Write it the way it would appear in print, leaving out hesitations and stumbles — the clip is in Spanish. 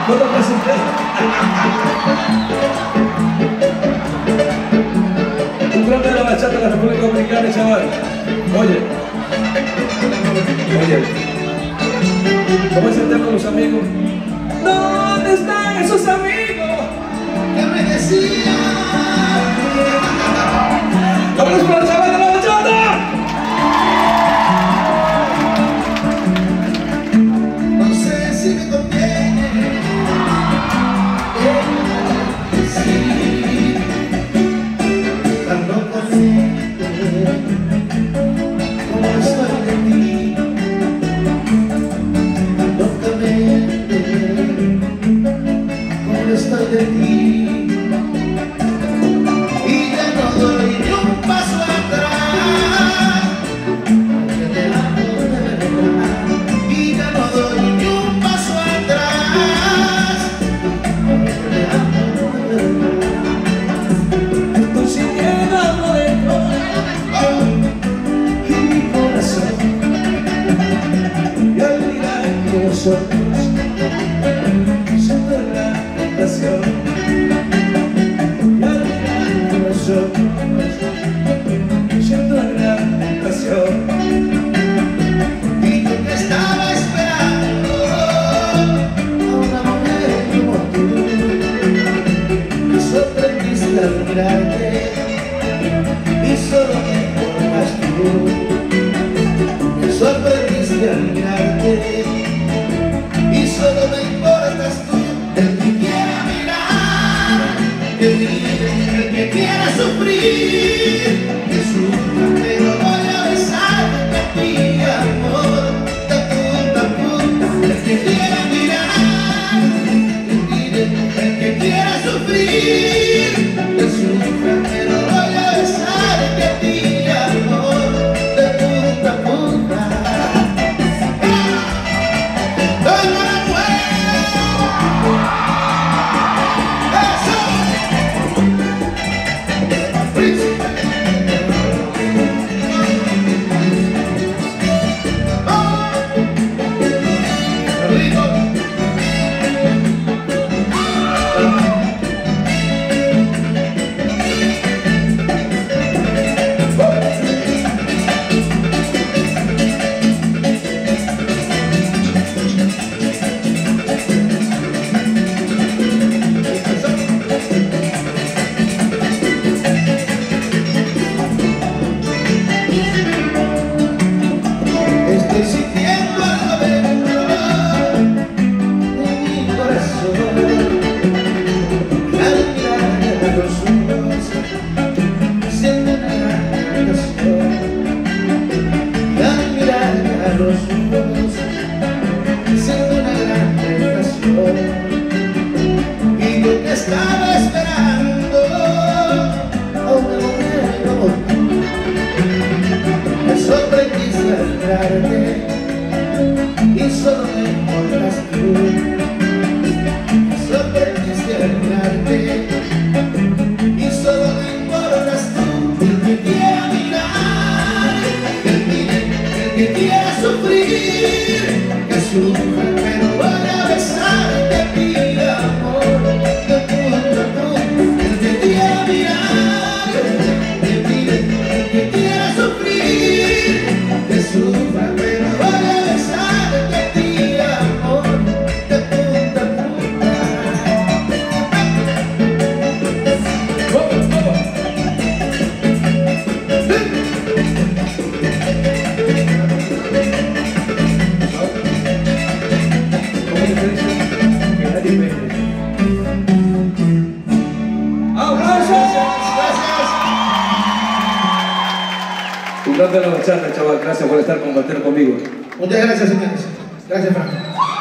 No te presenté. Un grande de la bachata de la República Dominicana, chaval. Oye. ¿Cómo es el tema de los amigos? ¿Dónde están esos amigos que me decían? ¡Vámonos con el chaval de la bachata! No sé si me conviene decir tan locamente como estoy de ti, tan locamente como estoy de ti. Siento la tentación y al mirar los ojos siento la tentación. Y yo que estaba esperando a una mujer como tú, me sorprendiste al mirarte y solo me importas tú. Me sorprendiste al mirarte y solo me importas tú. El que quiera mirar, que mire. El que quiera sufrir, que sufra. Pero voy a besarte a ti, amor, de punta a punta. El que quiera mirar, que mire. El que quiera sufrir, que sufra. Pero voy a besarte a ti, amor, de punta a punta. Estoy sintiendo algo dentro de mi corazón. Al mirar a los ojos siento una gran tentación. Al mirar a los ojos siento una gran tentación. Y yo que estaba esperando a una mujer como tú, me sorprendiste al mirarte y solo me importas tú. Me sorprendiste al mirarte y solo me importas tú. El que quiera mirar, que mire. El que quiera sufrir, que sufra. Pero voy a besarte a ti, amor, de punta a punta. El que quiera mirar, que mire. El que quiera sufrir, que sufra. Pero voy a besarte a ti, amor, de punta a punta. ¿Cómo se dice? Que nadie me... ¡Aplausos! Gracias. Un grande de la bachata, chaval. Gracias por estar compartiendo conmigo. Muchas gracias, señores. Gracias, Franco.